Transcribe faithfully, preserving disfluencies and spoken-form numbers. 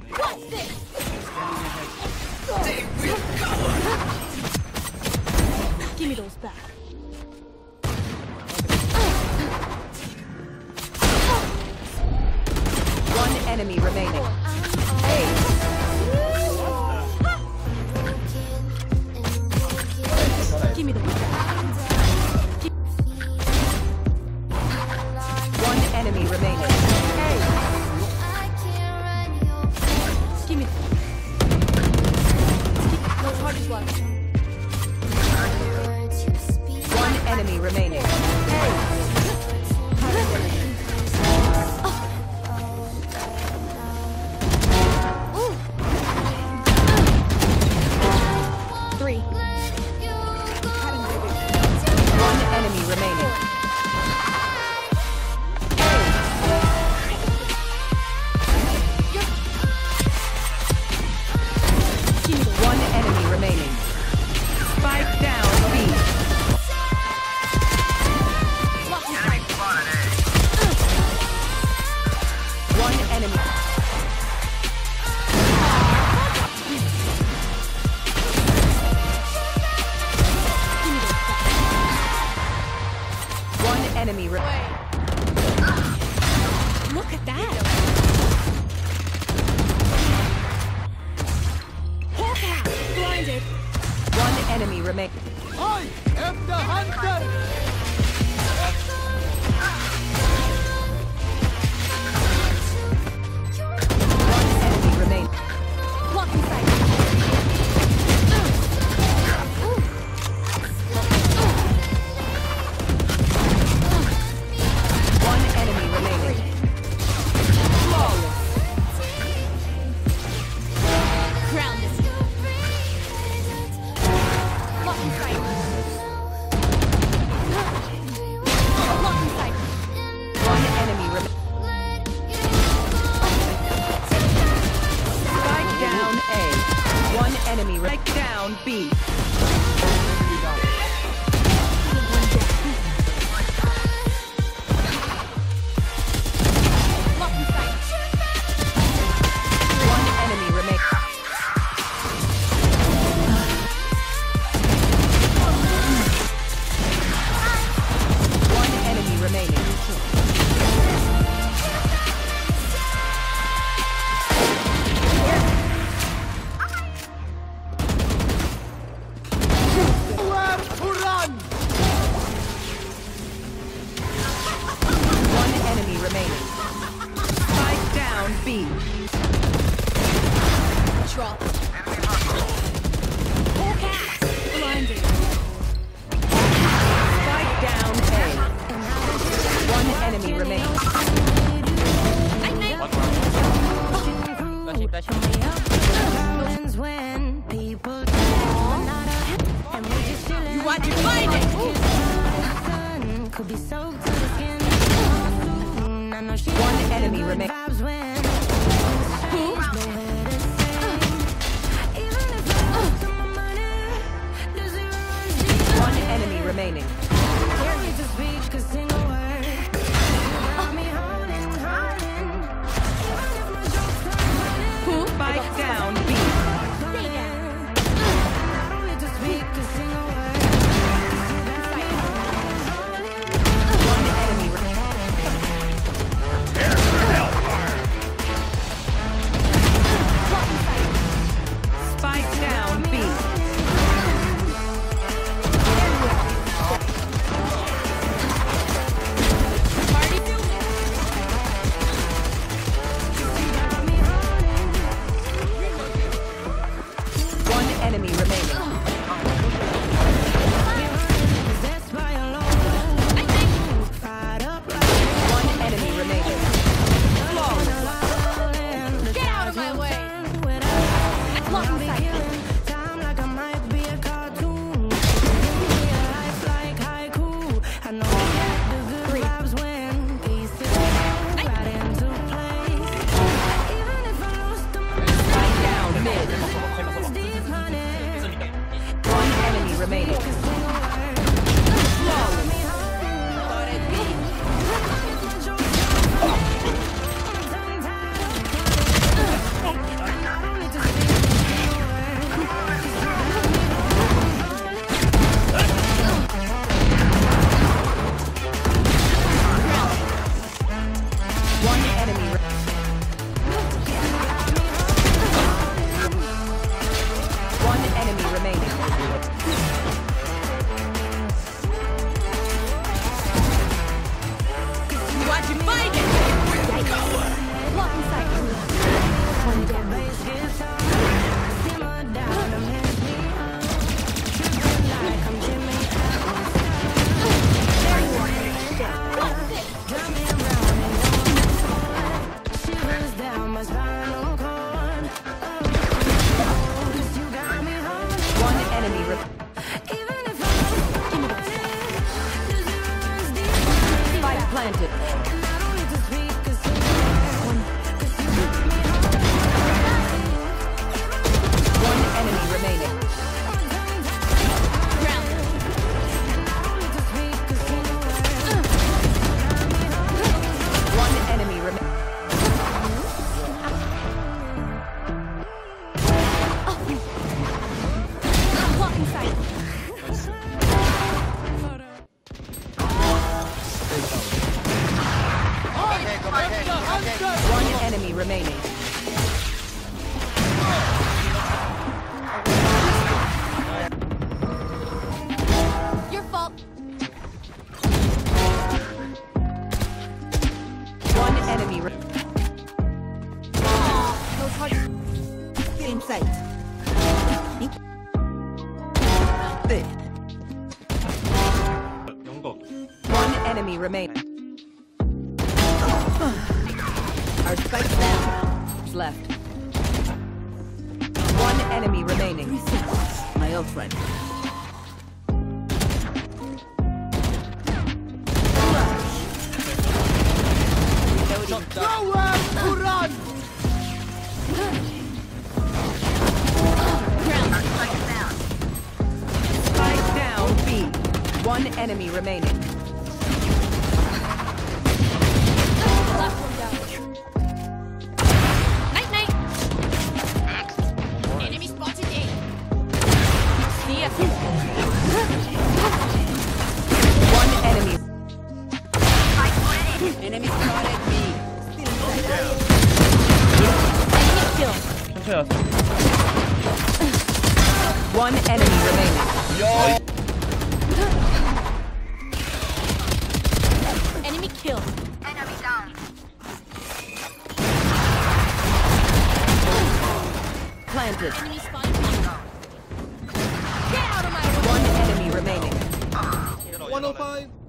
What's this? Give me those back. One enemy remaining. Eight. Give me the back. One enemy remaining. Eight. Give me. No charges left. One enemy remaining. Three. One enemy remaining. One enemy remaining. Spike down B. One enemy. One enemy remaining. Look at that. Hawk out. Blinded. One enemy remaining. I am the hunter! One enemy remaining. Blocking sight. One enemy remaining. Flawless. Grounded. Blocking sight. Blocking sight. One enemy remaining. Spike down A. One enemy re- Spike down B. Blocking sight. One enemy remaining. One enemy remaining. Where to run? One enemy remaining. Spike down B. Drop. Hawk out. Blinded. Spike down A. One enemy remaining. You want to find it? One enemy remaining. One enemy remaining. Spike down B. Stay down. One enemy remaining. Spike down B. in sight. 영덕. One enemy remaining. Our spike's down. Who's left? One enemy remaining. My old friend. Nowhere to run! Spike down B. One enemy remaining. Last one down. Night night. Enemy spotted A. See ya. One enemy. Enemy spotted B. Enemy kill. 천천히 왔어. One enemy remaining. Enemy kill. Planted. Enemy spotted A. Get out of my way. One enemy remaining. one oh five.